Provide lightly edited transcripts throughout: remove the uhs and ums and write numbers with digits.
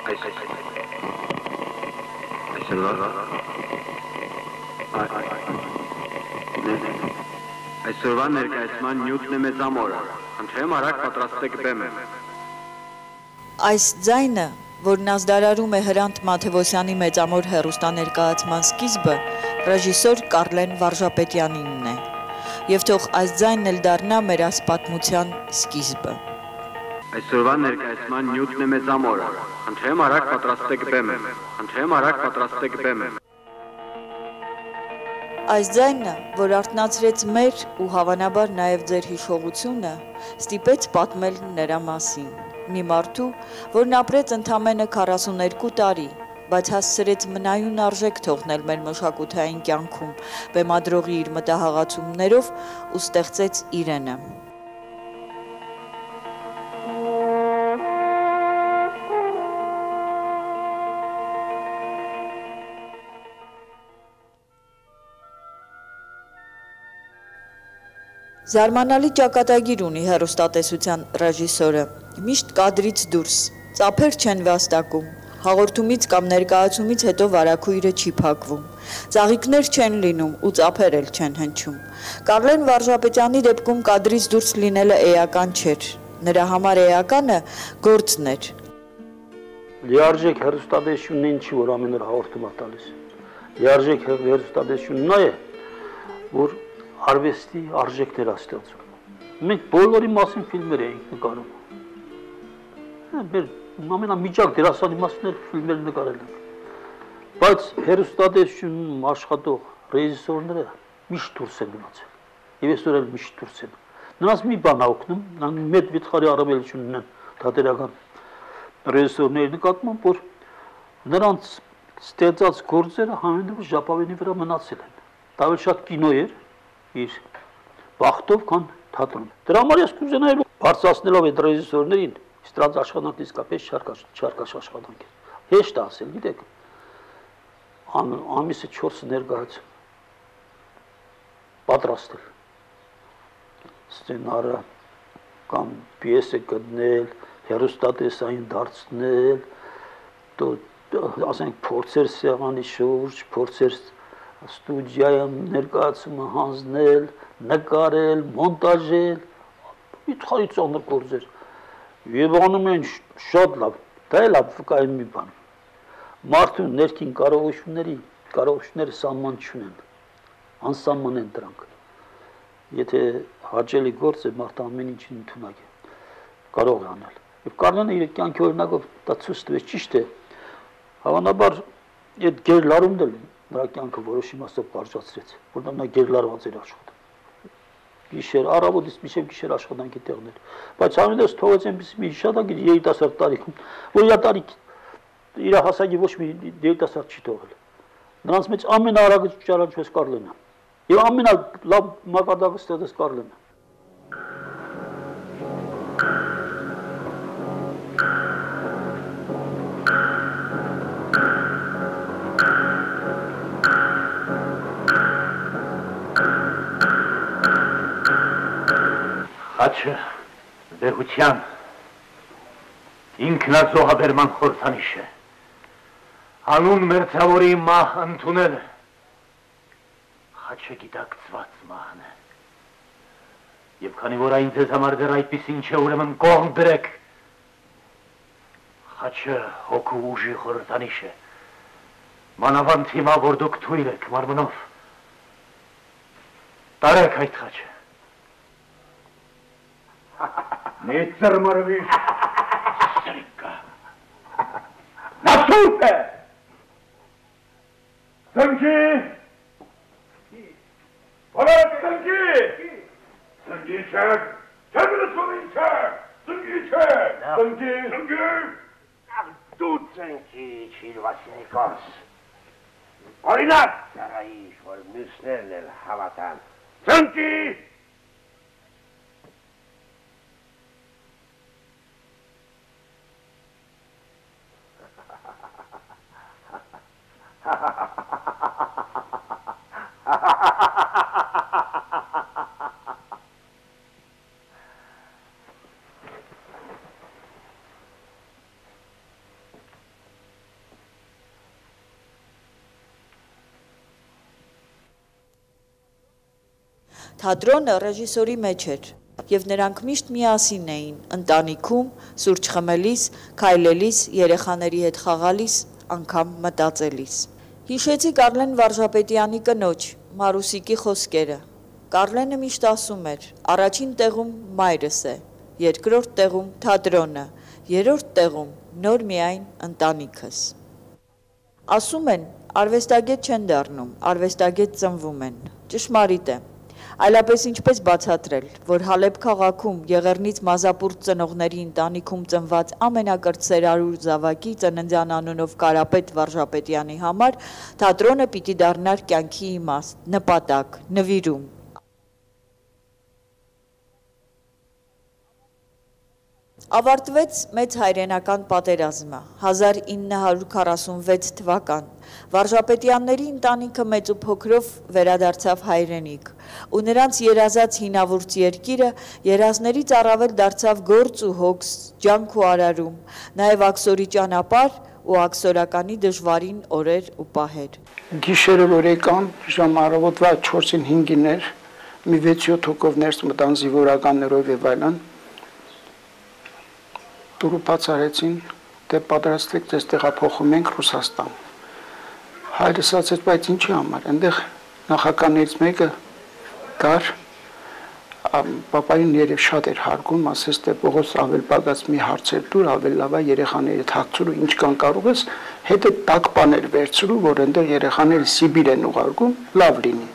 Այսօրվա ներկայացման նյութն է մեծամորը, խնդրեմ արագ պատրաստեք բեմը։ Այս ձայնը, որն ազդարարում է Հրանտ Մաթևոսյանի մեծամոր հեռուստաներկայացման սկիզբը, ռեժիսոր Կարլեն Վարժապետյանինն է, եւ թող այս ձայնն էլ դառնա մեր այս պատմության սկիզբը։ Այսօրվա ներկայացման նյութն է մեծամորը, խնդրեմ արագ պատրաստեք բեմը, խնդրեմ արագ պատրաստեք բեմը։ Այս ձայնը, որ արթնացրեց մեր ու հավանաբար նաև ձեր հիշողությունը, ստիպեց պատմել նրա մասին։ Մի մարդու, որն ապրեց ընդամենը 42 տարի, բայց հասցրեց մնայուն արժեք թողնել մեր մշակութային կյանքում, բեմադրողի իր մտահղացումներով ու ստեղծեց իրենը։ Զարմանալի ճակատագիր ունի հեռուստատեսության ռեժիսորը, միշտ կադրից դուրս, ծափեր չեն վաստակում, հաղորդումից կամ ներկայացումից հետո վարագույրը չի փակվում, ծաղիկներ չեն լինում ու ծափեր էլ չեն հնչում։ Կարլեն Վարժապետյանի դեպքում կադրից դուրս լինելը էական չէր, նրա համար էականը գործն էր։ Լիարժեք հեռուստատեսությունն ինչի որ ամեն օր հաղորդում է տալիս։ Լիարժեք հեռուստատեսությունն նա է, որ արվեստի արժեքներ աստեղծում։ Մենք բոլորի մասին ֆիլմեր էինք նկարում։ Մեր ամենամիջակ դերասանի մասին ֆիլմեր նկարել ենք։ Բայց հեռուստատեսությունում աշխատող ռեժիսորները միշտ դուրս են մնացել։ Եվ այսօր էլ միշտ դուրս են։ Նրանց մի բան է օգնում, նրանք մեծ վիճակի առավելություն ունեն թատերական ռեժիսորների նկատմամբ, որ նրանց ստեղծած գործերը համենայն ժապավենի վրա մնացել են։ Դա ավելի շատ կինո էր իր բախտով, քան թատրոն։ Դրա համար ես կուզենայի բարձրացնելով այդ ռեժիսորներին, ստրանց աշխատանքն իսկապես չարկաշ աշխատանք է։ Հեշտ է ասել, գիտեք, ամիսը 4 ներկայաց պատրաստել սցենարը կամ պիեսը գտնել, հեռուստատեսային դարձնել, ասենք փորձեր սեղանի շուրջ, փորձեր ստուդիայում ներկայացումը հանձնել, նկարել, մոնտաժել, իշխարի ծանր գործեր։ Եվ անում են շատ լավ, դա էլ վկայում մի բան։ Մարդու ներքին կարողությունները սահման չունեն, անսահման են դրանք։ Եթե հաճելի գործ է, մարդը ամեն ինչին ընդունակ է, կարող է անել։ Եվ Կարլենը իր կյանքի օրինակով դա ցույց տվեց, ճիշտ է, հավանաբար այդ գերլարումն էլ նրա կյանքը որոշ իմաստով կարճացրեց, որտեղ նա գերլարված էր աշխատում։ Գիշեր, առավոտից մինչև գիշեր աշխատանքի տեղներ։ Բայց ամենից թողեց այնպես մի հիշատակիր երիտասարդ տարիքում, որ իր հասակի ոչ մի երիտասարդ չի թողել։ Նրանց մեջ ամենաարագը ճանաչվեց Կարլենը։ Եվ ամենալավ մակարդակը ստեղծեց Կարլենը։ Խաչը վեհության, ինքնազոհաբերման խորհրդանիշ է, հանուն մերձավորի մահ ընդունելը, խաչը գիտակցված մահն է, և քանի որ այն ձեզ համար դեռ այդպիսին չէ, ուրեմն կողմ դրեք, խաչը հոգու ուժի խորհրդանիշ է, մանավանդ հիմա, որ դուք թույլ եք մարմնով, տարեք այդ խաչը։ Մի ծրմրվիր, սրիկա, նա սուրտ է, ծնգի, բոլոր ծնգի, ծնգի չէ, չեմ լսում ինքը, ծնգի չէ, ծնգի, դու ծնգի չիր Վասիլիկոս, օրինակ ծառայիչ, որ մյուսներն էլ հավատան, ծնգի, Թատրոնը ռեժիսորի մեջ էր, եւ նրանք միշտ միասին էին, ընտանիքում, սուրճ խմելիս, քայլելիս, երեխաների հետ խաղալիս, անգամ մտածելիս։ Հիշեցի Կարլեն Վարժապետյանի կնոջ, Մարուսիկի խոսքերը։ Կարլենը միշտ ասում էր. առաջին տեղում մայրս է, երկրորդ տեղում թատրոնը, երրորդ տեղում նոր միայն ընտանիքս։ Ասում են, արվեստագետ չեն դառնում, արվեստագետ ծնվում են։ Ճշմարիտ է։ Այլապես ինչպես բացատրել, որ Հալեբ քաղաքում Եղեռնից Մազապուրտ ծնողների ընտանիքում ծնված ամենակրտսեր Արուր Զավակի ծննդյան անունով Կարապետ Վարժապետյանի համար թատրոնը պիտի դառնար կյանքի իմաստ, նպատակ, նվիրում։ Ավարտվեց մեծ հայրենական պատերազմը, 1946 թվական, Վարժապետյանների ընտանիքը մեծ ու փոքրով վերադարձավ հայրենիք, ու նրանց երազած հինավուրց երկիրը երազներից առավել դարձավ գործ ու հոգս, ջանք ու արարում, նաև աքսորի ճանապարհ ու աքսորականի դժվարին օրեր ու պահեր։ Գիշերը որ եկան, ժամ առավոտվա 4-ին 5-ին էր, մի 6-7 հոգով ներս մտան զինվորականներով եւ այլն։ Դուրը բաց արեցին, դե պատրաստվեք, ձեզ տեղափոխում ենք Ռուսաստան։ Հայրս ասաց, բայց ինչի համար, այնտեղ նախականներից մեկը կար, պապային երև շատ էր հարգում, ասեց, դե Պողոս ավել բագած մի հարցեր դուր, ավել լավ է երեխաների թաքցրու, ինչ կան կարող ես, հետը տակ բաներ վերցրու, որ այնտեղ երեխաները Սիբիր են ուղարկում, լավ լինի։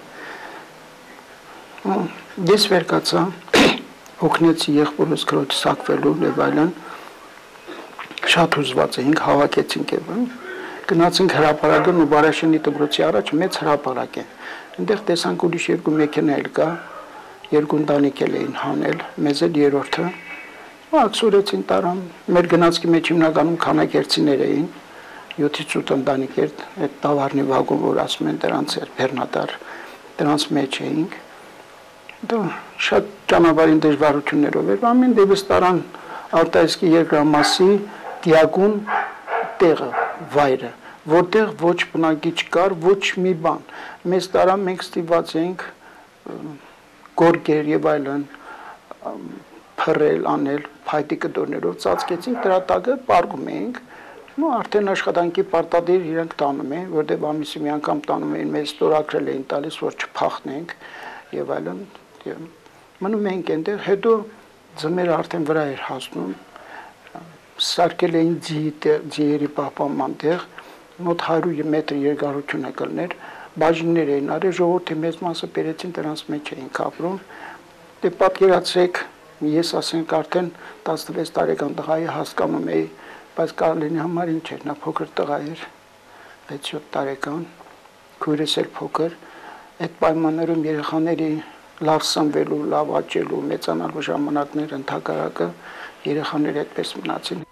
Ես վեր կացա, օգնեցի եղբորս քրոջ սակվելու եւ այլն, շատ հուզված էինք, հավաքեցինք եւ գնացինք հրապարակն ու Բարաշենի դպրոցի առաջ մեծ հրապարակ է։ Այնտեղ տեսանք ուրիշ երկու մեքենա էլ կա, երկու ընտանիք էլ էին հանել, մեզ էլ երրորդը։ Աքսորեցին տարան, մեր գնացքի մեջ հիմնականում քանագերցիներ էին, 7-ից 8 ընտանիք էր, այդ տավարնի վագոն, որ ասում են դրանց էր բեռնատար, դրանց մեջ էինք։ Դա շատ ճանապարհին դժվարություններով էր, ամեն դեպս տարան Արտայսկի երկրամասի դիակուն տեղը, վայրը, որտեղ ոչ բնակիչ կար, ոչ մի բան։ Մեզ տարան մենք ստիպված էինք գորգեր եւ այլն փռել, անել, փայտի կտորներով ծածկեցինք, դրա տակը պարկում էինք։ Ու արդեն աշխատանքի պարտադիր իրենք տանում էին, որտեղ ամիսի մի անգամ տանում էին, մեզ ստորագրել էին տալիս, որ չփախնենք եւ այլն։ Մնում էինք այնտեղ, հետո ձմերը արդեն վրա էր հասնում, սարքել էին ձիերի պահպանման տեղ, մոտ 100 մետր երկարություն է կլներ, բաժիններ էին արել, ժողովրդի մեծ մասը բերեցին, դրանց մեջ էին ապրում։ Դե պատկերացրեք, ես ասենք արդեն 16 տարեկան տղայի հասկանում էի, բայց Կարլենի համար ինչ էր, նա փոքր տղա էր, 6-7 տարեկան, քույրս էլ փոքր, այդ պայմաններում երեխաների լավ սնվելու, լավ աճելու, մեծանալու ժամանակներ ընդհակառակը երեխաները այդպես մնացին։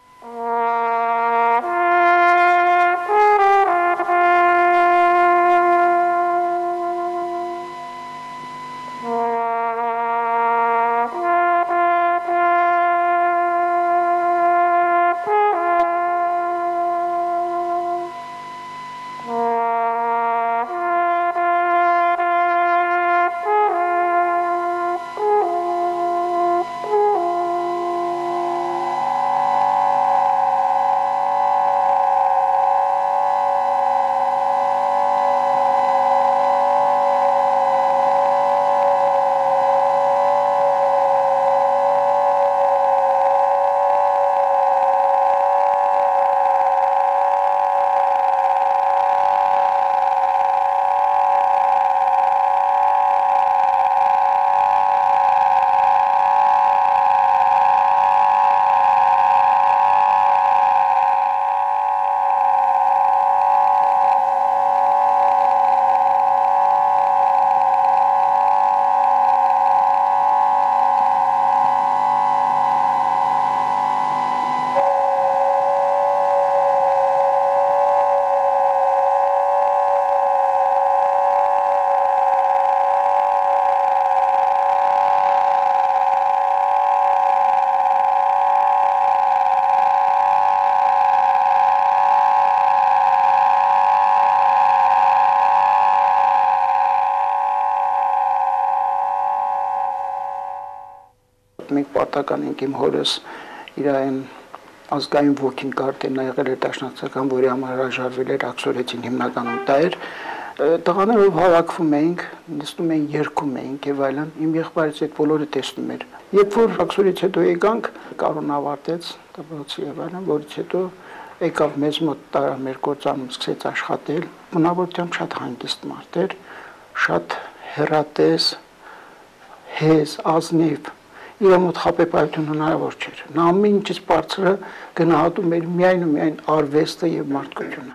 մենք պարտական ենք իմ հորս իր այն ազգային ոգին կարտենա եղել էր դաշնակցական, որի համար հրաժարվել էր աքսորեցին հիմնականում դա էր տղաներով հավաքվում էինք, նստում էինք, երգում էինք եւ այլն։ Իմ եղբայրս այդ բոլորը տեսնում էր։ Երբ որ աքսորից հետո եկանք, Կարոն ավարտեց, դպրոցի եւ այլն, որից հետո եկավ մեզ մոտ տարա մեր գործանում սկսեց աշխատել։ Բնավորությամբ շատ հանգիստ մարդ էր, շատ հեռատես, հեզ, ազնիվ։ Իր մոտ խաբեբայություն հնարավոր չէր։ Նա ամեն ինչից բարձրը գնահատում էր միայն ու միայն արվեստը եւ մարդկությունը։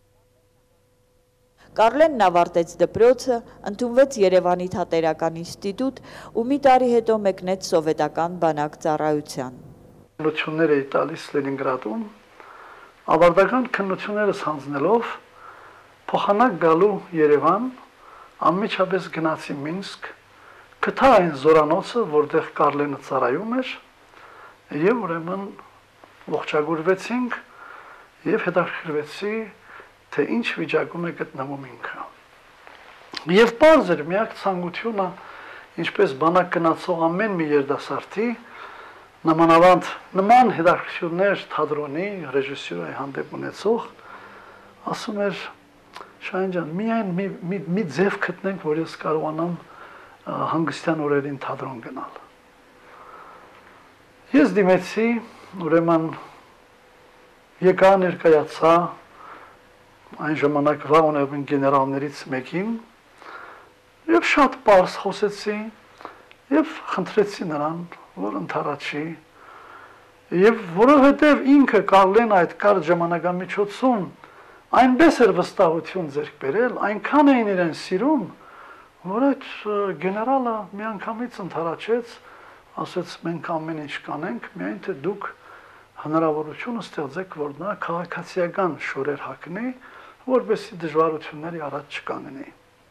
Կարլենն ավարտեց դպրոցը, ընդունվեց Երևանի Թատերական ինստիտուտ ու մի տարի հետո մեկնեց սովետական բանակ ծառայության։ Քննություններ էի տալիս Լենինգրադում, ավարտական քննություններս հանձնելով փոխանակ գալու Երևան, անմիջապես գնացի Մինսկ, գտա այն զորանոցը, որտեղ Կարլենը ծառայում էր, եւ ուրեմն ողջագուրվեցինք եւ հետաքրքրվեցի թե ինչ վիճակում է գտնվում ինքը։ Եվ պարզ էր միակ ցանկությունը, ինչպես բանակ գնացող ամեն մի երիտասարդի, նամանավանդ նման հետաքրքրություններ թատրոնի, ռեժիսուրայի հանդեպ ունեցող, ասում էր Շահեն ջան, միայն մի ձև գտնենք, որ ես կարողանամ հանգստյան օրերին թատրոն գնալ։ Ես դիմեցի, ուրեմն եկա ներկայացա այն ժամանակվա ունևին գեներալներից մեկին եւ շատ պարզ խոսեցի եւ խնդրեցի նրան, որ ընդառաջի եւ որովհետեւ ինքը Կարլեն այդ կարճ ժամանակամիջոցում այնպես էր վստահություն ձեռք բերել, այնքան էին իրեն սիրում, որ այդ գեներալը միանգամից ընդառաջեց, ասեց մենք ամեն ինչ կանենք, միայն թե դուք հնարավորություն ստեղծեք, որ նա քաղաքացիական շորեր հագնի, որպեսզի դժվարությունների առաջ չկանգնի։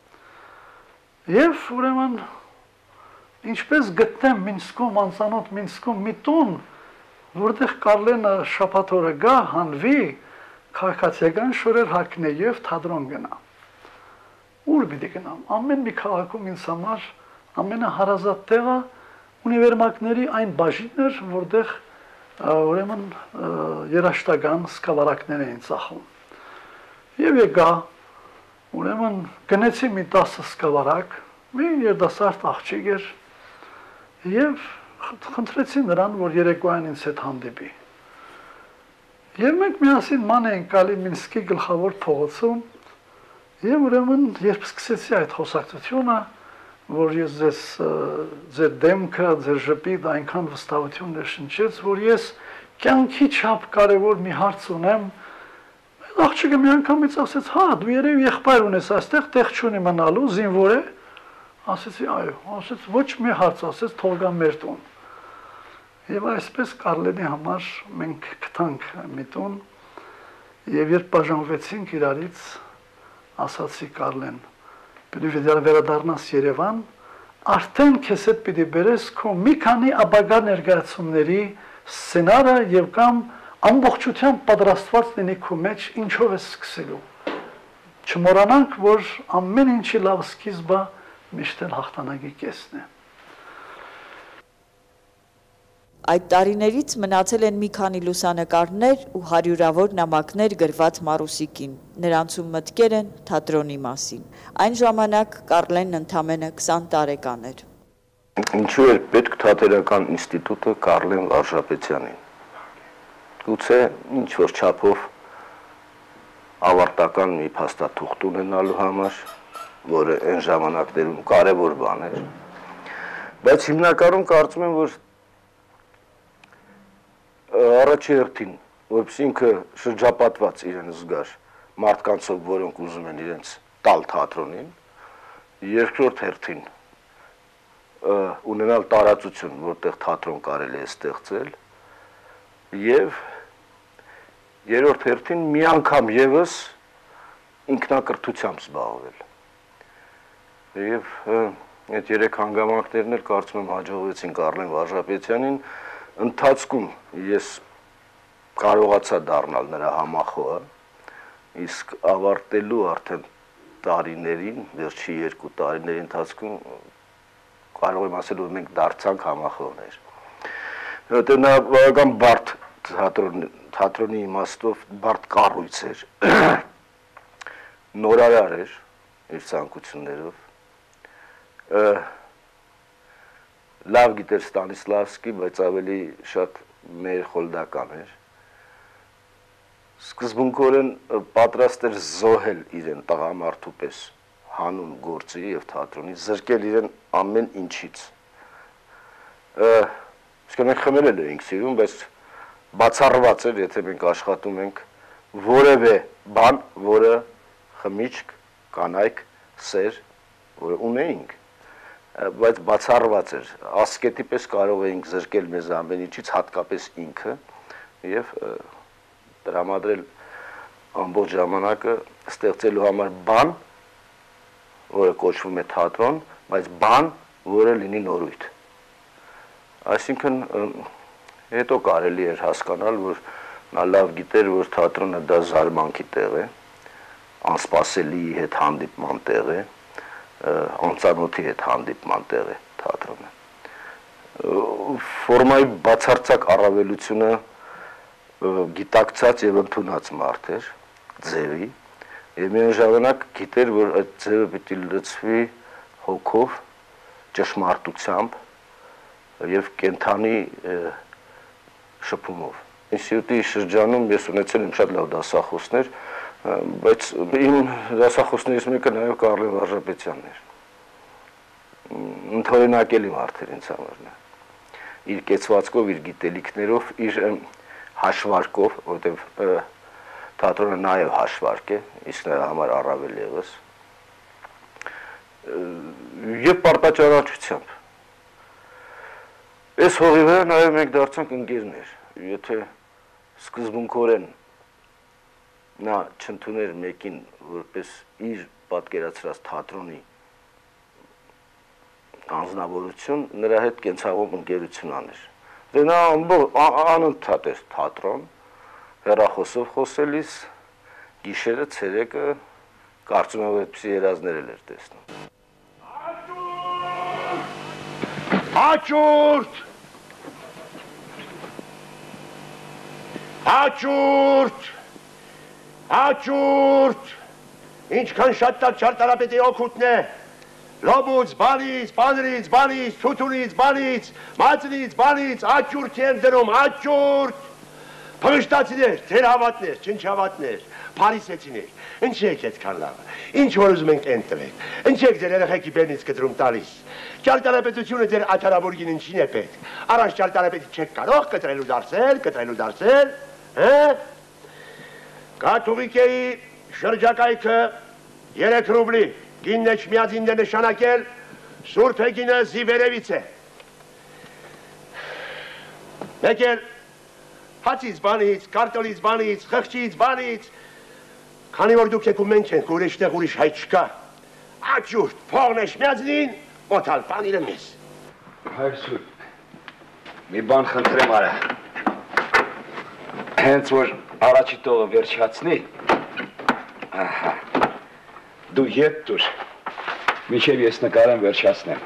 Եվ ուրեմն ինչպես գտնեմ Մինսկում, անծանոթ Մինսկում մի տուն, որտեղ Կարլենը շաբաթ օրը գա, հանվի, քաղաքացիական շորեր հագնի եւ թատրոն գնա։ Ուր պիտի գնամ։ Ամեն մի քաղաքում ինձ համար ամենահարազատ տեղը ունիվերմակների այն բաժինն էր, որտեղ ուրեմն երաշտական սկավառակներ էին ծախում։ Եվ եկա, ուրեմն գնեցի մի 10 սկավառակ, մի երիտասարդ աղջիկ էր, եւ խնդրեցի նրան, որ երեկոյան ինձ հետ հանդիպի։ Եվ մենք միասին ման էինք գալի Մինսկի գլխավոր փողոցում, եւ ուրեմն երբ սկսեցի այդ խոսակցությունը, որ ես ձեր դեմքը, ձեր ժպիտ այնքան վստահություն ներշնչեց, որ ես կյանքի չափ կարևոր մի հարց ունեմ, աղջիկը մի անգամից ասեց, հա, դու երևի եղբայր ունես այստեղ, տեղ չունի մնալու, զինվոր է։ Ասեցի, այո, ասեց, ոչ մի հարց, ասեց, թող գա մեր տուն։ Եվ այսպես Կարլենի համար մենք գտանք մի տուն, եւ երբ բաժանվեցինք իրարից, ասացի Կարլեն, պիտի վերադառնաս Երևան, արդեն քեզ հետ պիտի բերես քո մի քանի ապագա ներկայացումների սցենարը եւ կամ ամբողջությամբ պատրաստված լինի քո մեջ ինչով է սկսելու։ Չմոռանանք, որ ամեն ինչի լավ սկիզբը միշտ էլ հաղթանակի կեսն է։ Այդ տարիներից մնացել են մի քանի լուսանկարներ ու հարյուրավոր նամակներ գրված Մարուսիկին, նրանցում մտքեր են թատրոնի մասին։ Այն ժամանակ Կարլենն ընդամենը 20 տարեկան էր։ Ինչու էր պետք Թատերական ինստիտուտը Կարլեն Վարժապետյանին։ Գուցե ինչ-որ չափով ավարտական մի փաստաթուղթ ունենալու համար, որը այն ժամանակներում կարևոր բան էր, բայց հիմնականում կարծում եմ, որ առաջի հերթին, որպեսզի ինքը շրջապատված իրեն զգար մարդկանցով, որոնք ուզում են իրենց տալ թատրոնին, երկրորդ հերթին ունենալ տարածություն, որտեղ թատրոն կարելի է ստեղծել, եւ երրորդ հերթին մի անգամ եւս ինքնակրթությամբ զբաղվել։ Եվ այդ երեք հանգամանքներն էլ կարծում եմ հաջողվեցին Կարլեն Վարժապետյանին, ընթացքում ես կարողացա դառնալ նրա համախոհը, իսկ ավարտելու արդեն տարիներին, վերջի 2 տարիների ընթացքում կարող եմ ասել, որ մենք դարձանք համախոհներ։ որտեղ նա բավական բարդ թատրոնի իմաստով բարդ կառույց էր, նորարար էր իր ցանկություններով, լավ գիտեր Ստանիսլավսկի, բայց ավելի շատ մեր խոլդական էր, սկզբունքորեն պատրաստ էր զոհել իրեն տղամարդու պես հանուն գործի և թատրոնի, զրկել իրեն ամեն ինչից, իսկ մենք խմելել էինք սիրում, բայց բացառված էր, եթե մենք աշխատում ենք որևէ բան, որը խմիչք, կանայք, սեր, որը ունեինք, բայց բացառված էր, ասկետի պես կարող էինք զրկել մեզ ամեն ինչից, հատկապես ինքը և տրամադրել ամբողջ ժամանակը ստեղծելու համար բան, որը կոչվում է թատրոն, բայց բան, որը լինի նորույթ։ Այսինքն հետո կարելի էր հասկանալ, որ նա լավ գիտեր, որ թատրոնը դա զարմանքի տեղ է, անսպասելի հետ հանդիպման տեղ է, անծանոթի հետ հանդիպման տեղ է թատրոնը։ Ֆորմայի բացարձակ առավելությունը գիտակցած և ընդունած մարդ էր, ձևի, և միայն ժամանակ գիտեր, որ այդ ձևը պիտի լցվի հոգով, ճշմարտությամբ և կենթանի շփումով։ Ինստիտուտի շրջանում ես ունեցել եմ շատ լավ դասախոսներ, բայց իմ դասախոսներից մեկը նաև Կարլեն Վարժապետյանն էր։ Ընդօրինակելի մարդ էր ինձ համար նա։ Իր կեցվածքով, իր գիտելիքներով, իր հաշվարկով, որտեղ թատրոնը նաև հաշվարկ է, իսկ նրա համար առավել ևս, և պարտաճանաչությամբ։ Այս հողի վրա նաև մենք դարձանք ընկերներ, եթե սկզբունքորեն նա չընդուներ մեկին որպես իր պատկերացրած թատրոնի անձնավորություն, նրա հետ կենցաղում ընկերություն աներ։ Նա անընդհատ էր թատրոն, հեռախոսով խոսելիս, գիշերը, ցերեկը, կարծում եմ այդպիսի երազներ էր տեսնում։ Հաճուրդ! Հաճուրդ! Հաճուրդ! Ինչքան շատ ճարտարապետի օգուտն է, լոբուց, բանից, բանրից, բանից, թութունից, բանից, մածնից, բանից, հաճուրդ են դնում, հաճուրդ! Փղշտացիներ, թերհավատներ, չնչհավատներ, փարիսեցիներ, ինչ եք այդքան լավը, ինչ որ ուզում ենք են տվեք, ինչ եք ձեր երեխեքի բերնից կտրում տալիս, ճարտարապետությունը ձեր աթարաբուրգին ինչին է պետք, առանց ճարտարապետի չեք կարող կտրելու դարձել, Կաթողիկեի շրջակայքը 3 ռուբլի, գինն էջմիածին է նշանակել, Սուրբ Էգինը զիվերևից է, մեկ էլ հացից բանից, կարտոլից բանից, խղճից բանից, քանի որ դուք եք ու մենք ենք, ուրիշտեղ ուրիշ հայ չկա, աճուրդ, փողն էջմիածնին, օթալ պանիրը մեզ։ Հայր Սուրբ, մի բան խնդրեմ արա, հենց որ առաջի տողը վերջացնի, դու ետ դուր, մինչև ես նկարեմ վերջացնեմ։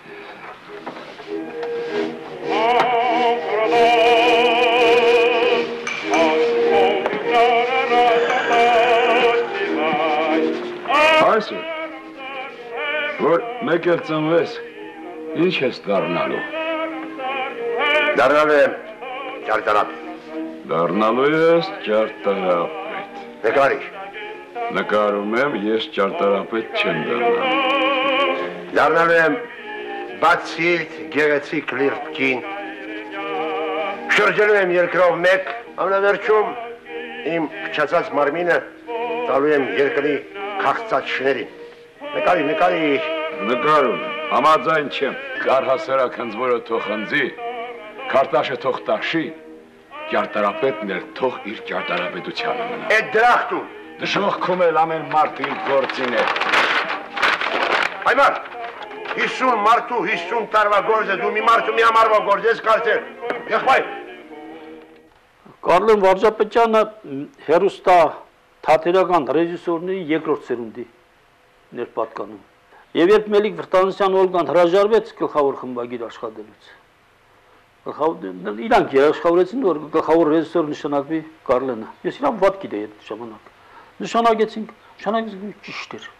Այսուր, որ մեկ էլ ծնվես, ինչ ես դառնալու։ Դառնալու եմ ճարտարապետ։ Դառնալու ես ճարտարապետ։ Նկարիչ։ Նկարում եմ, ես ճարտարապետ չեմ դառնալու։ Դառնալու եմ բացիլտ, գեղեցիկ լիրբ կին։ Շրջելու եմ երկրով մեկ, ամենավերջում իմ փչացած մարմինը տալու եմ երկրի քաղցած շներին։ Նկարիչ։ Նկարում, համաձայն չեմ, կարհասարակ հնձվորը թող հնձի, քարտաշը թող տաշի, ճարտարապետն էլ թող իր ճարտարապետությանը մնա։ Էդ դրախտում։ Դժոխքում էլ ամեն մարդ իր գործին է։ Այմար, 50 մարդու 50 տարվա գործ է, դու մի մարդու մի ամառվա գործ ես կարծել։ Եղբայր։ Կարլեն Վարժապետյանը հեռուստա թատերական ռեժիսորների երկրորդ սերունդի ներպատկանում։ Եվ երբ Մելիք Վրտանոսյան Օլգան հրաժարվեց գլխավոր խմբագիր աշխատելուց, Իրանք երաշխավորեցին, որ գլխավոր ռեժիսոր նշանակվի Կարլենը։ Ես իրան վատ գիտեի այդ ժամանակ։ Նշանակեցինք ճիշտ էր։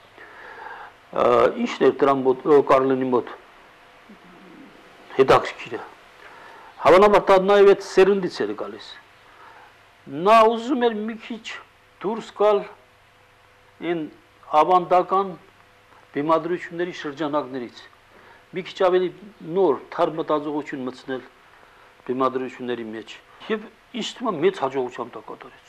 Ինչն էր դրան մոտ Կարլենի մոտ հետաքրքիրը։ Հավանաբար դա նաև այդ սերունդից էր գալիս։ Նա ուզում էր մի քիչ դուրս գալ այն ավանդական բեմադրությունների շրջանակներից։ Մի քիչ ավելի նոր թարմ մտածողություն մտցնել բեմադրությունների մեջ եւ ինձ թվում է մեծ հաջողությամբ դա կատարեց։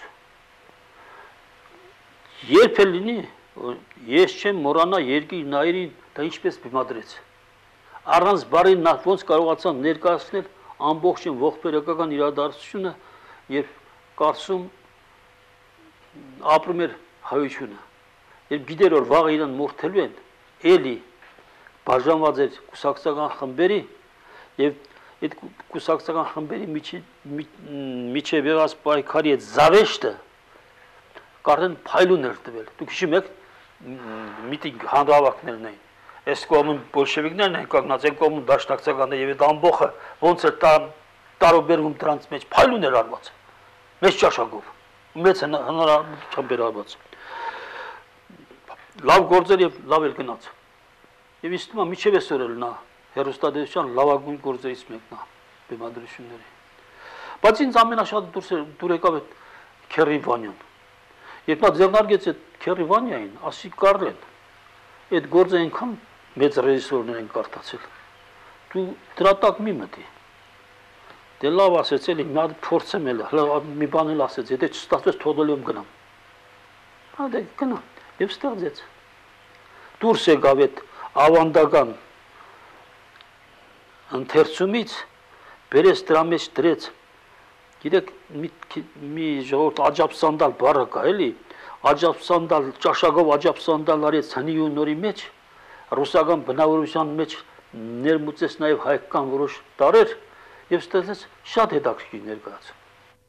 Երբ էլ լինի, ես չեմ մոռանա երկիր նայրին դա ինչպես բեմադրեց։ Առանց բարի նա ոնց կարողացան ներկայացնել ամբողջ ողբերգական իրադարձությունը, երբ կարծում ապրում էր հայությունը։ Երբ գիտեր որ վաղը իրան մորթելու են, էլի բաժանված էր կուսակցական խմբերի եւ այդ կուսակցական խմբերի միջև եղած պայքարի այդ զավեշտը կարեն փայլուն էր տվել։ Դուք հիշում եք միտինգ հանրահավաքներն էին։ Այս կողմում բոլշևիկներն են կանգնած, այն կողմում դաշնակցականները եւ այդ ամբողը ոնց էր տարոբերում դրանց մեջ փայլուն էր արված։ Մեծ ճաշակով, մեծ հնարավորությամբ էր արված։ Լավ գործեր եւ լավ էլ գնաց։ Եվ ինձ թվում է միջև այսօր էլ նա հեռուստադիտության լավագույն գործերից մեկն է բեմադրությունների։ Բայց ինձ ամենաշատը դուր եկավ այդ Քերի Վանյան։ Երբ նա ձեռնարկեց այդ Քերի Վանյային, ասի Կարլեն, այդ գործը այնքան մեծ ռեժիսորներ են կարդացել։ Դու դրա տակ մի մտի։ Դե լավ ասեց էլի, մի հատ փորձեմ էլ, մի բան էլ ասեց, եթե չստացվեց թողնելու եմ գնամ։ Հա դե գնա, եւ ստեղծեց։ Դուրս եկավ այդ ավանդական ընթերցումից բերեց դրա մեջ դրեց գիտեք մի ժողովուրդ աջապսանդալ բառը կա էլի աջապսանդալ ճաշակով աջապսանդալ արեց հնի ու նորի մեջ ռուսական բնավորության մեջ ներմուծեց նաև հայկական որոշ տարեր եւ ստացեց շատ հետաքրքիր ներկայացում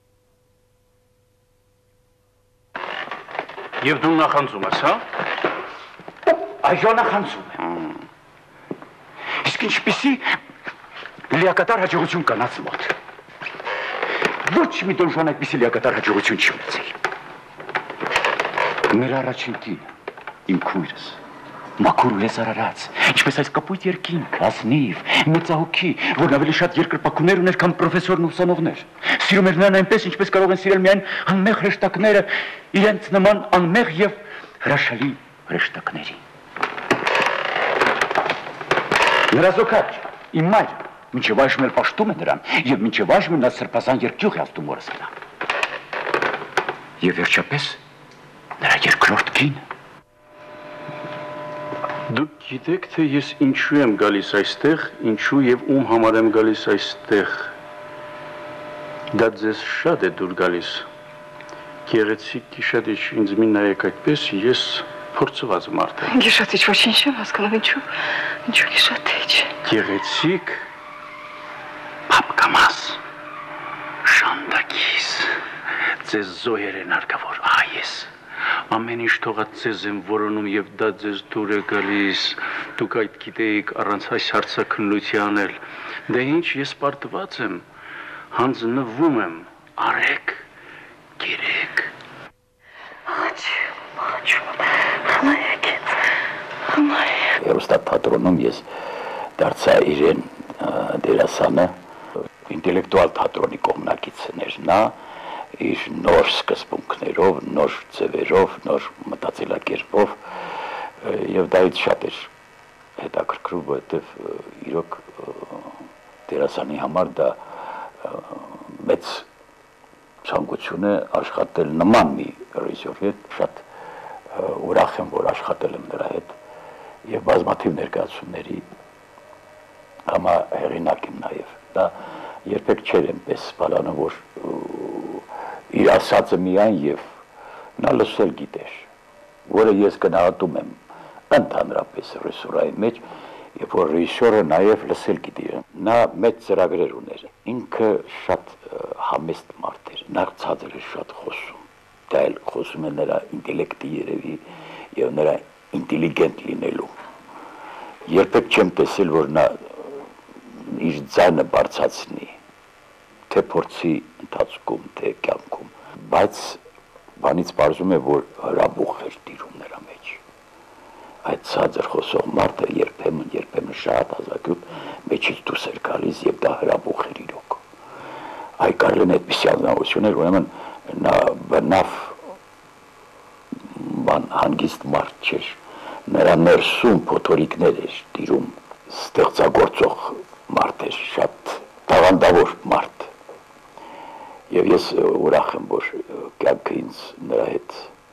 Եվ դու նախանձում ես, հա? Այժմ նախանձում եմ։ Իսկ ինչպիսի լիակատար հաջողություն կանաց մոտ։ Ոչ մի դոնժան այդպիսի լիակատար հաջողություն չի ունեցել։ Մեր առաջին կինը, իմ քույրս, մաքուր ու լեզարարած, ինչպես այս կապույտ երկինք, ազնիվ, մեծահոգի, որն ավելի շատ երկրպագուներ ուներ, քան պրոֆեսորն ու ուսանողներ։ Սիրում էր նրան այնպես, ինչպես կարող են սիրել միայն անմեղ հրեշտակները, իրենց նման անմեղ եւ հրաշալի հրեշտակների։ Նրա զոքաչ, իմ մայրը, մինչև այժմ էլ պաշտում է նրան, եւ մինչև այժմ նա սրբազան երկյուղ է ազդում օրս վրա։ Եվ վերջապես նրա երկրորդ կինը։ Դուք գիտեք, թե ես ինչու եմ գալիս այստեղ, ինչու եւ ում համար եմ գալիս այստեղ։ Դա ձեզ շատ է դուր գալիս։ Գեղեցիկ գիշատիչ, ինձ մի նայեք այդպես, ես փորձված մարդ եմ։ Գիշատիչ, ոչինչ չեմ հասկանում, ինչու գիշատիչ։ Գեղեցիկ, փապկամաս, շանդակիս, ձեզ զոհեր են հարկավոր, ես ամեն ինչ թողած ձեզ եմ որոնում եւ դա ձեզ դուր է գալիս, դուք այդ գիտեիք առանց այս հարցաքննության էլ, դե ինչ ես պարտված եմ, հանձնվում եմ, արեք, գիրեք։ Խնայեք ինձ, խնայեք։ Հեռուստաթատրոնում ես դարձա իրեն դերասանը, ինտելեկտուալ թատրոնի կողմնակիցն էր նա, իր նոր սկզբունքներով, նոր ձևերով, նոր մտածելակերպով եւ դա շատ էր հետաքրքրում, որովհետեւ իրոք դերասանի համար դա մեծ ցանկություն է աշխատել նման մի ռեժիսորի հետ, շատ ուրախ եմ, որ աշխատել եմ նրա հետ եւ բազմաթիվ ներկայացումների համահեղինակ եմ նաեւ, դա երբեք չէր այնպես բալանը, որ իր ասածը միայն եւ նա լսել գիտեր, որը ես գնահատում եմ ընդհանրապես ռեժիսորայի մեջ, երբ որ ռեժիսորը նաեւ լսել գիտի, նա մեծ ծրագրեր ուներ, ինքը շատ համեստ մարդ էր, նա ցածր էր շատ խոսում, դա էլ խոսում է նրա ինտելեկտի երևի եւ նրա ինտելիգենտ լինելու, երբեք չեմ տեսել, որ նա իր ձայնը բարձրացնի, թե փորձի ընթացքում, թե կյանքում, բայց բանից պարզում է, որ հրաբուխ էր տիրում նրա մեջ։ Այդ ցածր խոսող մարդը երբեմն շատ ազատուտ մեջից դուրս էր գալիս եւ դա հրաբուխ էր իրոք։ Այ Կարլեն այդպիսի անznավորություն էր, ուրեմն նա բնավ հանգիստ մարդ չէր, նրա ներսում փոթորիկներ էր տիրում, ստեղծագործող մարդ էր, շատ տաղանդավոր մարդ։ Եվ ես ուրախ եմ, որ կյանքը ինձ նրա հետ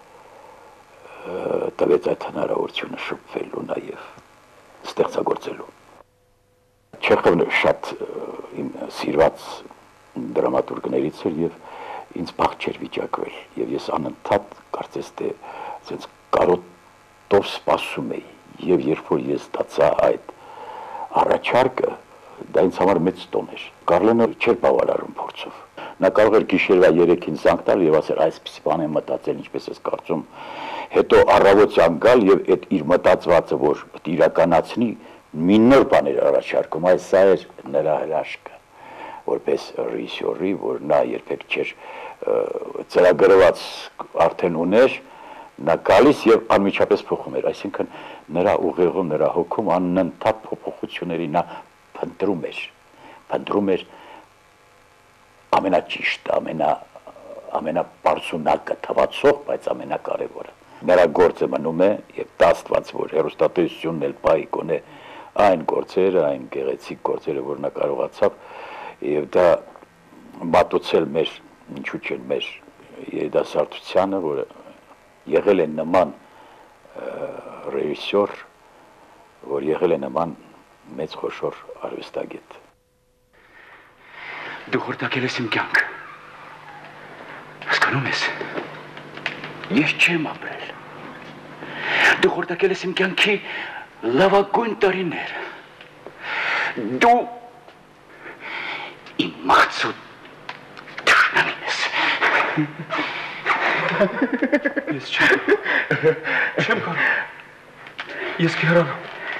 տվեց այդ հնարավորությունը շփվելու նաև ստեղծագործելու։ Չեխովը շատ իմ սիրված դրամատուրգներից էր եւ ինձ բախ չէր վիճակվել եւ ես անընդհատ կարծես թե ասենց կարոտով սպասում էի եւ երբ որ ես ստացա այդ առաջարկը դա ինձ համար մեծ տոն էր։ Կարլենը չէր բավարարում փորձով։ Նա կարող էր գիշերվա 3-ին զանգ տալ եւ ասել այսպեսի բան եմ մտածել, ինչպես ես կարծում, հետո առավոտյան գալ եւ այդ իր մտածվածը որ իրականացնի մի նոր բան էր առաջարկում, այս սա էր նրա հրաշքը, որպես ռեժիսորի, որ նա երբեք չէր ծրագրված արդեն ուներ, նա գալիս եւ անմիջապես փոխում էր, այսինքն նրա ուղեղում, նրա հոգում անընդհատ փոփոխությունների նա փնտրում էր ամենաճիշտ, ամենապարզունակը թվացող, բայց ամենակարևորը։ Նրա գործը մնում է եւ դա Աստված որ հերոստատեսությունն էլ բայ կոնե այն գործերը, այն գեղեցիկ գործերը, որ նա կարողացավ եւ դա մատուցել մեր ինչու՞ չէ մեր երիտասարդությանը, որը եղել է նման ռեժիսոր, որ եղել է նման մեծ խոշոր արվեստագետ։ Դու խորտակել ես իմ կյանք։ Հասկանում ես։ Ես չեմ ապրել։ Դու խորտակել ես իմ կյանքի լավագույն տարիները։ Դու իմ մաղցու թշնամին ես։ Ես չեմ կարող։ Ես կհեռանամ։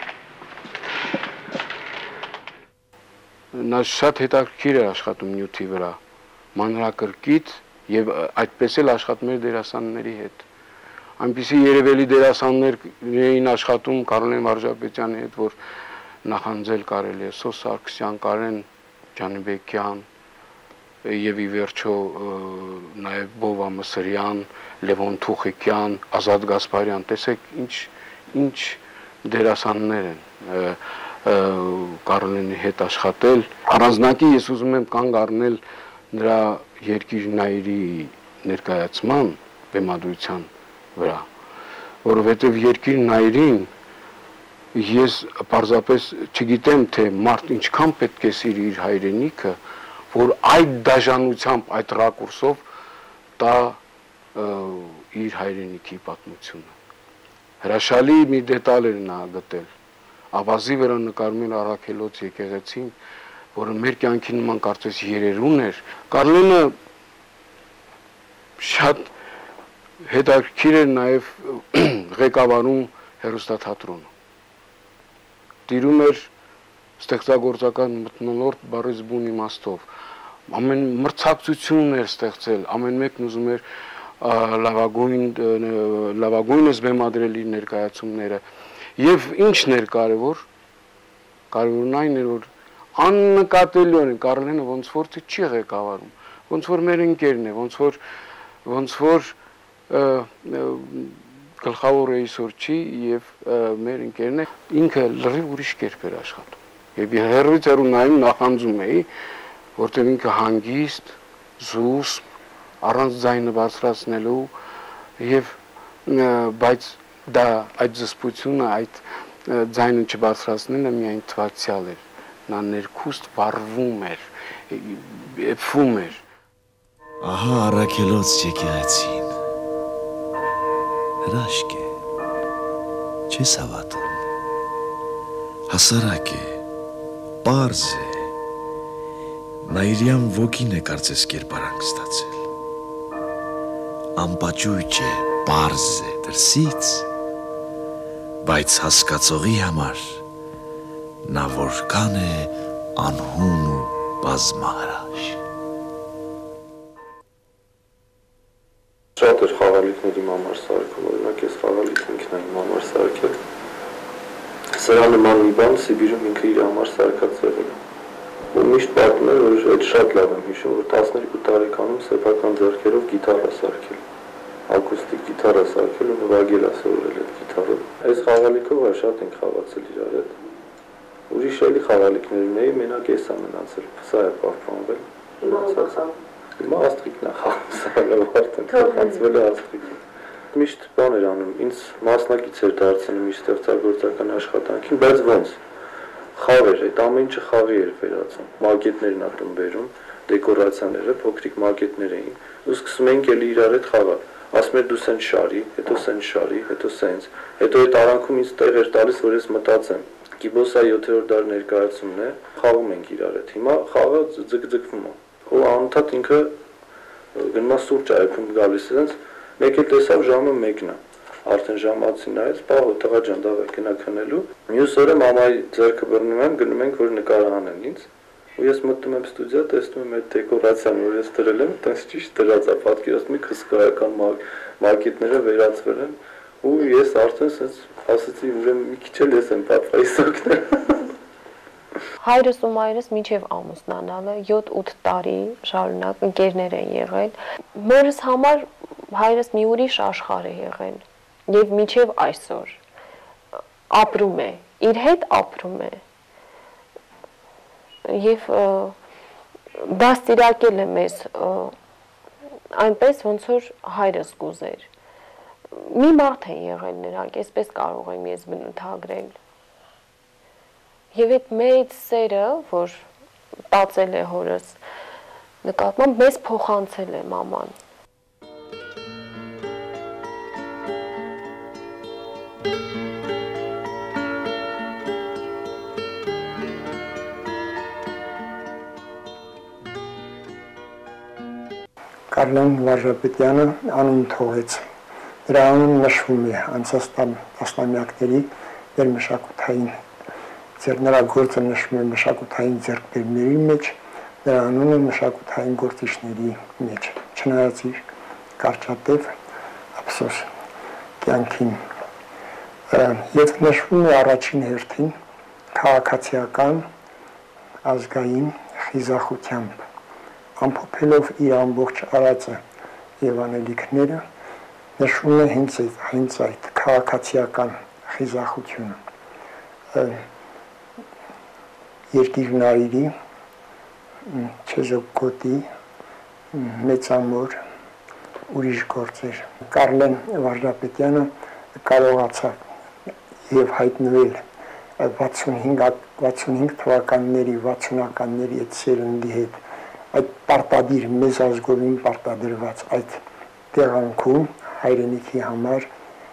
Նա շատ հետաքրքիր է աշխատում նյութի վրա, մանրակրկիտ եւ այդպես էլ աշխատում էր դերասանների հետ։ Այնպիսի երևելի դերասաններ էին աշխատում Կարլեն Վարժապետյանի հետ, որ նախանձել կարելի է Սոս Սարգսյան, Կարեն Ջանիբեկյան եւ ի վերջո նաեւ Բովա Մսրյան, Լևոն Թուխիկյան, Ազատ Գասպարյան, տեսեք ինչ դերասաններ են Կարլենի հետ աշխատել, առանձնակի ես ուզում եմ կանգ առնել նրա երկիր նայրի ներկայացման բեմադրության վրա, որովհետև երկիր նայրին ես պարզապես չգիտեմ, թե մարդ ինչքան պետք է սիրի իր հայրենիքը, որ այդ դաժանությամբ, այդ ռակուրսով տա իր հայրենիքի պատմությունը։ Հրաշալի մի դետալ էր նա գտել։ Ավազի վրա նկարում էր Առաքելոց եկեղեցին, որը մեր կյանքի նման կարծես երերուն էր։ Կարլենը շատ հետաքրքիր էր նաև ղեկավարում հեռուստաթատրոնը։ Տիրում էր ստեղծագործական մթնոլորտ բառից բուն իմաստով։ Ամեն մրցակցություն էր ստեղծել, ամեն մեկն ուզում էր լավագույնս բեմադրել իր ներկայացումները։ Եվ ինչն էր կարևորն այն էր, որ աննկատելիորեն Կարլենը ոնց որ չի ղեկավարում, ոնց որ մեր ընկերն է, ոնց որ գլխավոր ռեժիսոր չի եւ մեր ընկերն է, ինքը լրիվ ուրիշ կերպ էր աշխատում։ Եվ հեռվից հեռու նայում նախանձում էի, որտեղ ինքը հանգիստ, զուսպ, առանց ձայնը բարձրացնելու եւ բայց դա այդ զսպությունը, այդ ձայնը չբարձրացնելը միայն թվացյալ էր, նա ներքուստ վառվում էր, եփվում էր։ Ահա Առաքելոց եկեղեցին, հրաշք է, չես հավատում, հասարակ է, պարզ է, Նայիրյան ոգին է կարծես կերպարանք ստացել, անպաճույճ է, պարզ է, դրսից, բայց հասկացողի համար նա որքան է անհուն ու բազմահրաշ։ Շատ էր խաղալիքների համար սարքում, օրինակ ես խաղալիք ինքն եմ համար սարքել։ Սրա նման մի բան Սիբիրում ինքը իր համար սարքած եղել է։ Ու միշտ պատմում էր, որ այդ շատ լավ եմ հիշում, որ 12 տարեկանում սեփական ձեռքերով գիտար է սարքել։ Ակուստիկ գիտար է սարքել ու նվագել է սովորել այդ գիտարով։ Այս խաղալիքով շատ ենք խաղացել իրար հետ։ Ուրիշ էլի խաղալիքներ ունեի, մենակ էս է մնացել, սա է պահպանվել։ Հիմա աստղիկն է խաղում, սա արդեն փոխանցվել է աստղիկին։ Միշտ բան էր անում, ինձ մասնակից էր դարձնում իր ստեղծագործական աշխատանքին, բայց ոնց խաղ էր, այդ ամեն ինչը խաղի էր վերածում։ Մակետներն ատում բերում, դեկորացիաները, փոքրիկ մակետներ էին, ու սկսում էինք էլի իրար հետ խաղալ։ Ասում էր դու սենց շարի, հետո սենց շարի, հետո սենց։ Հետո այդ արանքում ինձ տեղ էր տալիս, որ ես մտածեմ։ Գիբոսա 7-րդ դար ներկայացումն է, խաղում ենք իրար հետ։ Հիմա խաղը ձգձգվում է։ Ու անընդհատ ինքը գնում է սուրճ այփում գալիս սենց, մեկ էլ տեսավ ժամը 1-ն է։ Արդեն ժամացին նայեց, պահ տղա ջան, դավայ գնա քնելու։ Մյուս օրը մամայի ձեռքը բռնում եմ, գնում ենք որ նկար անեն ինձ։ Ու ես մտնում եմ ստուդիա, տեսնում եմ այդ դեկորացիան, որ ես դրել եմ, տես ճիշտ դրած է, պատկերացնում եք հսկայական մակետները վերածվել են, ու ես արդեն ասես ասացի, ուրեմն մի քիչ էլ ես եմ պատվայիս օգնել։ Հայրս ու մայրս մինչև ամուսնանալը 7-8 տարի շարունակ ընկերներ են եղել։ Մորս համար հայրս մի ուրիշ աշխարհ է եղել եւ մինչև այսօր ապրում է, իր հետ ապրում է։ Եվ դաստիարակել է մեզ այնպես ոնց որ հայրս կուզեր։ Մի մարդ են եղել նրանք, այսպես կարող եմ ես բնութագրել։ Եվ այդ մեծ սերը, որ տածել է հորս նկատմամբ, մեզ փոխանցել է մաման։ Կարլեն Վարժապետյանը անուն թողեց։ Նրա անունը նշվում է անցած տասնամյակների մշակութային նրա գործը նշվում է մշակութային ձեռքբերումների մեջ, նրա անունը մշակութային գործիչների մեջ, չնայած իր կարճատև ափսոս կյանքին։ Եվ նշվում է առաջին հերթին քաղաքացիական ազգային խիզախությամբ, ամփոփելով իր ամբողջ արածը եւ անելիքները, նշվում է հենց այդ քաղաքացիական խիզախությունը։ Երկիրնայիրի, Չեզոկոտի, Մեծամոր, ուրիշ գործեր։ Կարլեն Վարժապետյանը կարողացավ եւ հայտնվել 65 թվականների, 60-ականների այդ սերնդի հետ, այդ պարտադիր, մեզ ազգովին պարտադրված այդ տեղանքում հայրենիքի համար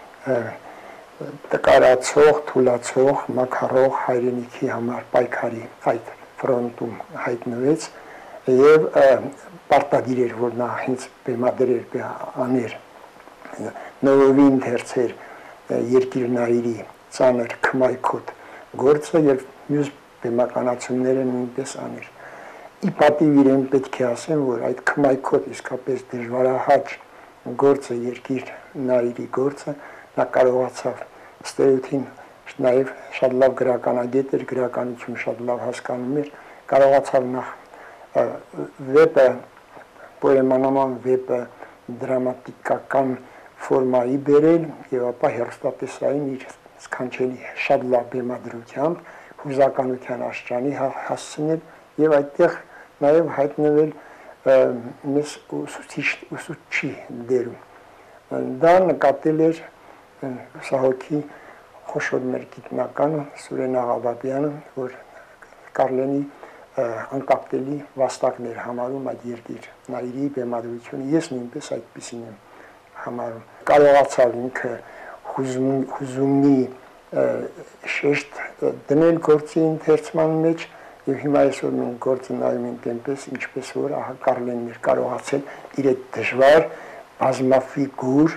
տկարացող, թուլացող, մաքարող հայրենիքի համար պայքարի այդ ֆրոնտում հայտնվեց եւ պարտադիր էր, որ նա հենց բեմադրեր աներ նորովի ընթերցեր երկիրնայիրի ծանր քմայքոտ գործը եւ մյուս բեմականացումները նույնպես աներ։ Ի պատիվ իրեն պետք է ասեմ, որ այդ քմայքոտ իսկապես դժվարահաճ գործը, երկիրնայիրի գործը նա կարողացավ ստերոթին նաև շատ լավ գրականագետ էր, գրականություն շատ լավ հասկանում էր, կարողացավ նախ վեպը, պոեմանաման վեպը դրամատիկական ֆորմայի բերել եւ ապա հեռուստատեսային իր սքանչելի շատ լավ բեմադրությամբ հուզականության աշխարհի հասցնել եւ այդտեղ նաև հայտնվել մեզ ուսուցիչի դերում։ Դա նկատել էր Սահոքի խոշոր մեր գիտնականը Սուրեն Աղաբաբյանը, որ Կարլենի անկապտելի վաստակներ համարում այդ երկիրնայիրի բեմադրությունը, ես նույնպես այդպիսին եմ համարում։ Կարողացավ ինքը հուզումի շեշտ դնել գործի ընթերցման մեջ եւ հիմա այսօր մենք գործը նայում ենք այնպես, ինչպես որ ահա Կարլենն էր կարողացել իր այդ դժվար բազմաֆիգուր,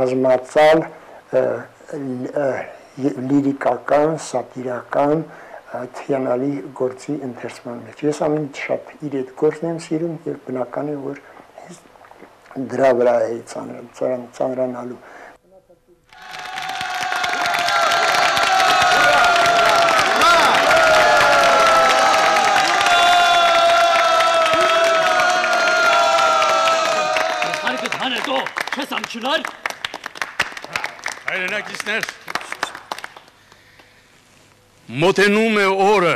բազմածալ լիրիկական, սատիրական այդ հիանալի գործի ընթերցման մեջ։ Ես ամեն շատ իր այդ գործն եմ սիրում եւ բնական է որ դրա վրա է ծանրանալու։ Չնար հայրենակիցներ մոտենում է օրը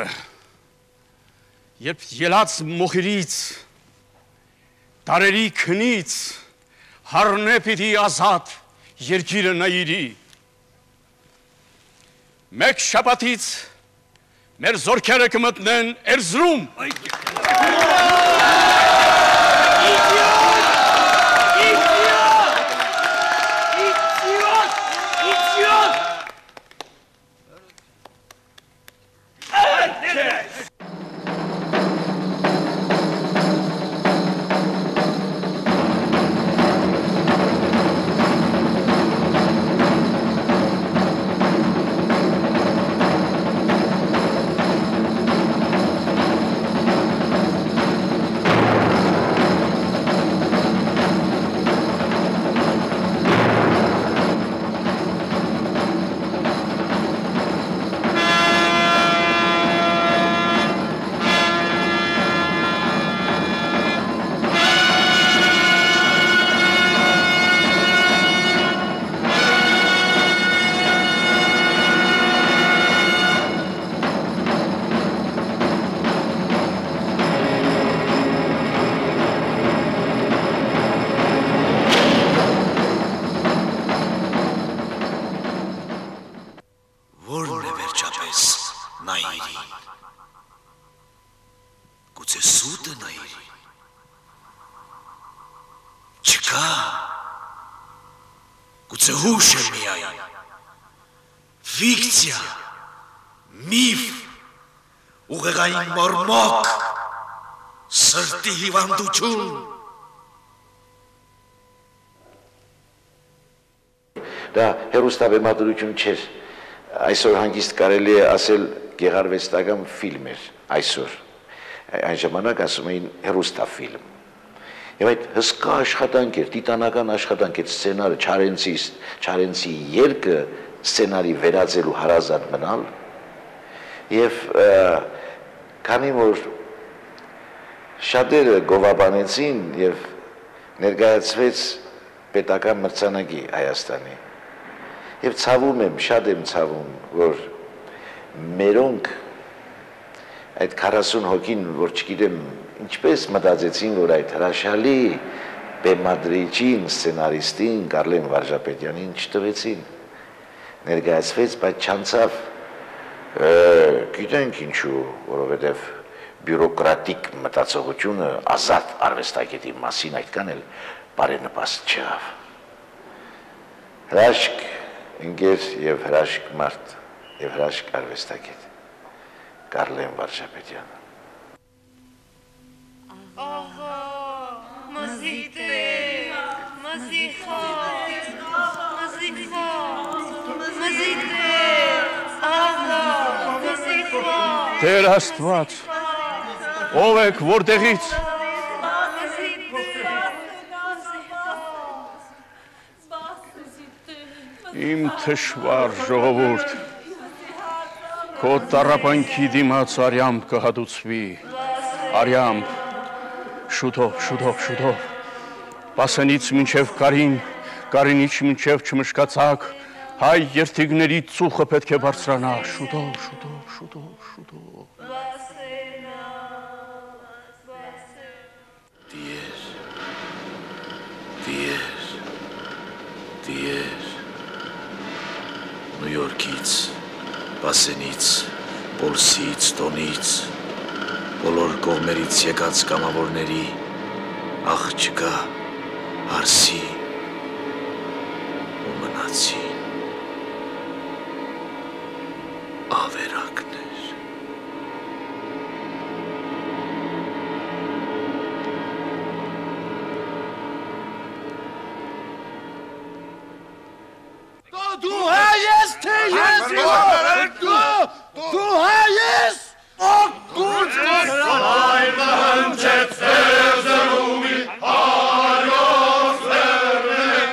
երբ ելած մոխիրից տարերի քնից հառնե պիտի ազատ երկիրը նայիրի մեկ շաբաթից մեր զորքերը կմտնեն Էրզրում Հուշը միայն, ֆիկցիա, միֆ, ուղեղային մորմոք, սրտի հիվանդություն։ Դա հեռուստաբեմադրություն չէր, այսօր հանգիստ կարելի է ասել գեղարվեստական ֆիլմ էր, այսօր, այն ժամանակ ասում էին հեռուստաֆիլմ։ Եվ այդ հսկա աշխատանք էր, տիտանական աշխատանք էր սցենարը, Չարենցի երկը սցենարի վերածելու հարազատ մնալ և քանի որ շատերը գովաբանեցին և ներկայացվեց պետական մրցանակի Հայաստանի և ցավում եմ, շատ եմ ցավում, որ մերոնք այդ 40 հոգին, որ չգիտեմ ինչպես մտածեցին, որ այդ հրաշալի բեմադրիչին, սցենարիստին, Կարլեն Վարժապետյանին չտվեցին, ներկայացվեց, բայց չանցավ, գիտենք ինչու, որովհետև բյուրոկրատիկ մտածողությունը ազատ արվեստագետի մասին այդքան էլ բարենպաստ չավ։ Հրաշք ընկեր և հրաշք մարդ և հրաշք արվեստագետ, Կարլեն Վարժապետյանը։ Տեր Աստված, ով եք, որտեղից։ Իմ թշվար ժողովուրդ, քո տառապանքի դիմաց արյամբ կհատուցվի, արյամբ, շուտով, պասենից մինչև կարին, կարինից մինչև չմշկացակ, հայ երթիգների ծուխը պետք է բարձրանա, շուտով։ Դիեր, Նյու Յորքից, Պասենից, Պոլսից, Տոնից, բոլոր կողմերից եկած կամավորների, աղջկա, հարսի ու մնացին ավերակներ։ Դու հայ ես թե ես, դու Դու հայ ես, ակուց Այրը հնչեց ձերզրումի հայոց լերներեն,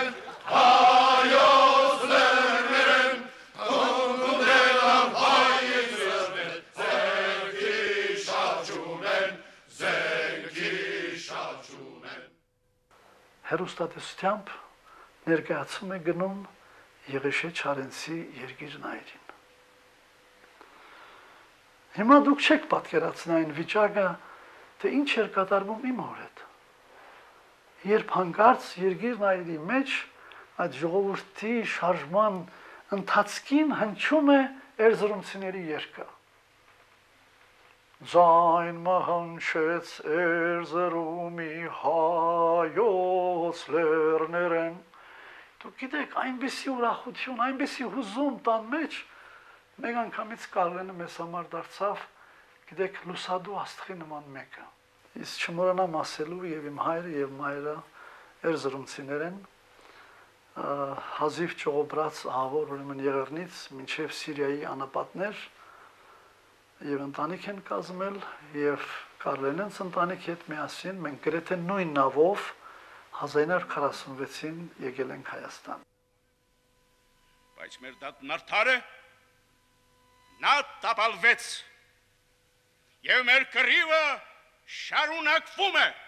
ընդունդելով հայեցրեն, ձերքի շաչում են, Հերոստատեսությամբ ներկայացում է գնում Եղեշե Չարենցի երկիրն այրին։ Հիմա դուք չեք պատկերացնի այն վիճակը, թե ինչ էր կատարվում իմ հոր հետ։ Երբ հանկարծ երկիրն այրի մեջ այդ ժողովրդի շարժման ընթացքին հնչում է էրզրումցիների երգը։ Ձայն մահանչեց էրզրումի հայոց լերներեն։ Դուք գիտեք, այնպիսի ուրախություն, այնպիսի հուզում տան մեջ, մեկ անգամից Կարլենը մեզ համար դարձավ, գիտեք, լուսադու աստղի նման մեկը։ Ես չմոռանամ ասելու եւ իմ հայրը եւ մայրը էրզրումցիներ են, հազիվ ճողոբրած ահավոր ուրեմն Եղեռնից մինչև Սիրիայի անապատներ եւ ընտանիք են կազմել եւ Կարլենենց ընտանիքի հետ միասին մենք գրեթե նույն նավով 1946-ին եկել ենք Հայաստան։ Բայց մեր դատն արդար է, նա տապալվեց եւ մեր կռիվը շարունակվում է։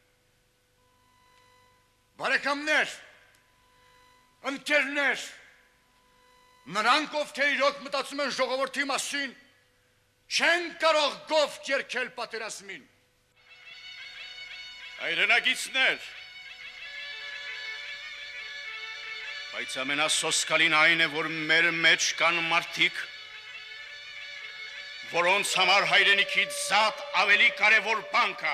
Բարեկամներ, ընկերներ, նրանք ովքեր իրոք մտածում են ժողովրդի մասին, չեն կարող գովք երգել պատերազմին։ Հայրենակիցներ, բայց ամենասոսկալին այն է, որ մեր մեջ կան մարդիկ, որոնց համար հայրենիքից զատ ավելի կարևոր բան կա։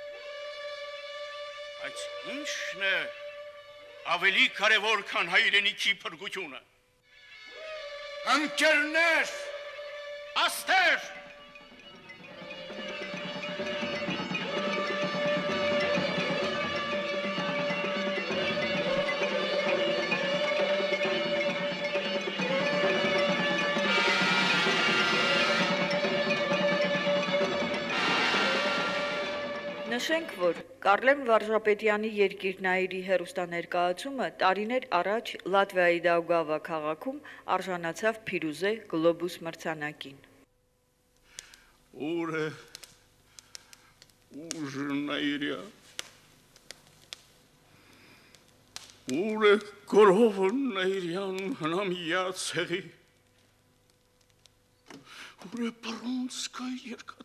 Բայց ի՞նչն է ավելի կարևոր, քան հայրենիքի փրկությունը։ Ընկերներ, աստեր, Նշենք, որ Կարլեն Վարժապետյանի երկիրն այրի հեռուստաներկայացումը տարիներ առաջ Լատվիայի Դաուգավա քաղաքում արժանացավ Փիրուզե գլոբուս մրցանակին։ Ուր է ուժնայրյա, ուր է գորովնայրյան հնամյա ցեղի, ուր է պռունցկա երկատ,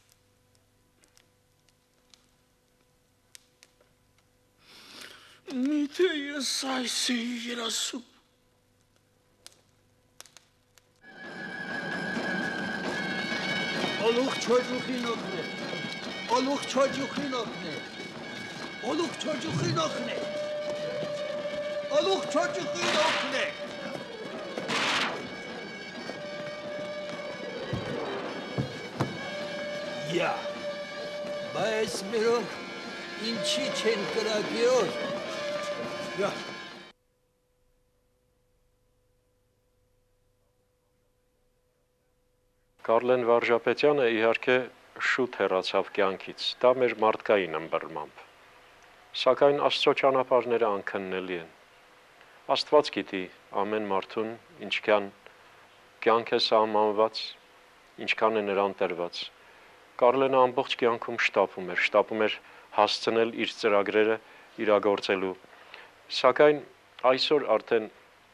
Միթե ես այսի երասում։ Ոլուխ չոջուխին օգն է, ոլուխ չոջուխին օգն է, ոլուխ չոջուխին օգն է, ոլուխ չոջուխին օգն է։ Յա, բայց մերոնք ինչի չեն կրագեոր, Յա։ Կարլեն Վարժապետյանը իհարկե շուտ հեռացավ կյանքից, դա մեր մարդկային ըմբռնմամբ։ Սակայն Աստծո ճանապարհները անքննելի են։ Աստված գիտի ամեն մարդուն ինչքան կյանք է սահմանված, ինչքան է նրան տրված։ Կարլենը ամբողջ կյանքում շտապում էր հասցնել իր ծրագրերը իրագործելու։ Սակայն այսօր արդեն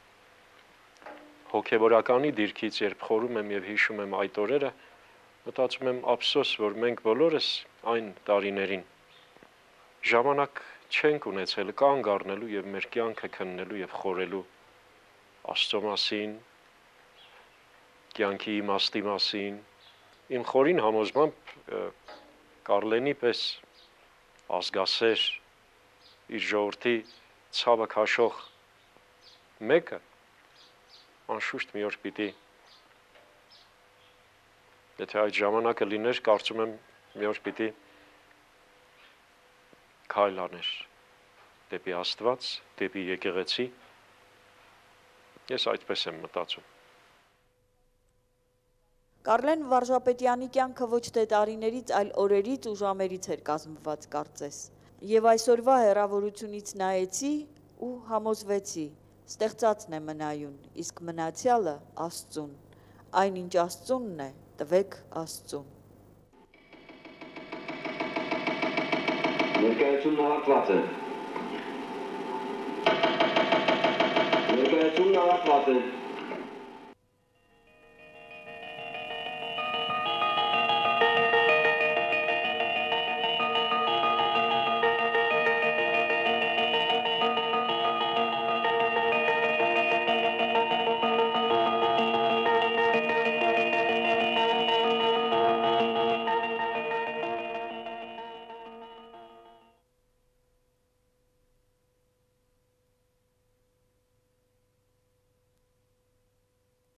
հոգևորականի դիրքից, երբ խորում եմ եւ հիշում եմ այդ օրերը, մտածում եմ ափսոս, որ մենք բոլորս այն տարիներին ժամանակ չենք ունեցել կանգ առնելու եւ մեր կյանքը քննելու եւ խորելու Աստծո մասին, կյանքի իմաստի մասին։ Իմ խորին համոզմամբ Կարլենի պես ազգասեր իր ժողովրդի ցավը քաշող մեկը անշուշտ մի օր պիտի եթե այդ ժամանակը լիներ, կարծում եմ մի օր պիտի քայլ աներ դեպի Աստված, դեպի եկեղեցի։ Ես այդպես եմ մտածում։ Կարլեն Վարժապետյանի կյանքը ոչ թե տարիներից, այլ օրերից ու ժամերից էր կազմված կարծես։ Եվ այսօրվա հեռավորությունից նայեցի ու համոզվեցի, ստեղծածն է մնայուն, իսկ մնացյալը Աստծուն։ Այնինչ Աստծունն է, տվեք Աստծուն։ Ներկայությունն ավարտված է։ Ներկայությունն ավարտված է։